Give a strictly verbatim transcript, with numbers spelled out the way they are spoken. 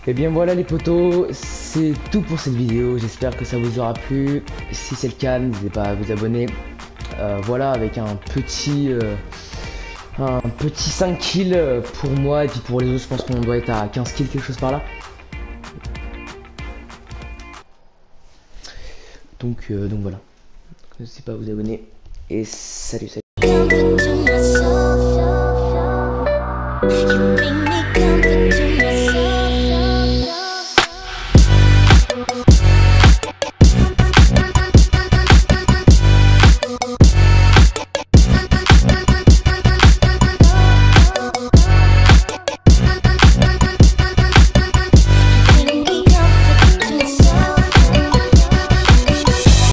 Et bien voilà les potos, c'est tout pour cette vidéo, j'espère que ça vous aura plu. Si c'est le cas, n'hésitez pas à vous abonner. Euh, voilà, avec un petit euh, un petit cinq kills pour moi, et puis pour les autres je pense qu'on doit être à quinze kills, quelque chose par là. Donc, euh, donc voilà, n'hésitez pas à vous abonner, et salut salut.